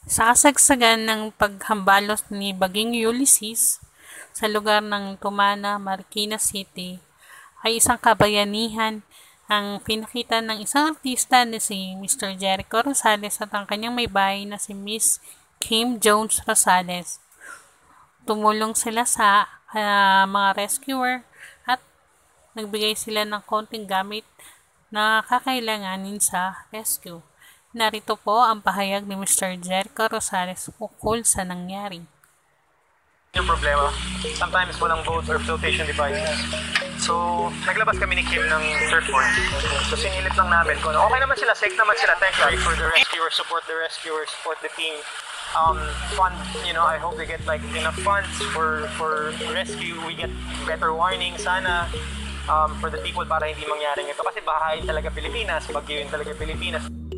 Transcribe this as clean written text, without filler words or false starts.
Sa kasagsagan ng paghambalos ni Baging Ulysses sa lugar ng Tumana, Marikina City, ay isang kabayanihan ang pinakita ng isang artista na si Mr. Jericho Rosales at ang kanyang may bahay na si Miss Kim Jones Rosales. Tumulong sila sa mga rescuer at nagbigay sila ng konting gamit na kakailanganin sa rescue. Narito po ang pahayag ni Mr. Jericho Rosales ukol sa nangyari. Yung problema, sometimes walang boats or flotation devices. So, naglabas kami ni Kim ng surfboard. So, sinilip lang namin kung okay naman sila, safe naman sila. Thank you for the rescuers, support the team. Fund, I hope they get like enough funds for rescue. We get better warning sana for the people para hindi mangyari ito. Kasi bahain talaga Pilipinas, bagyo yun talaga Pilipinas.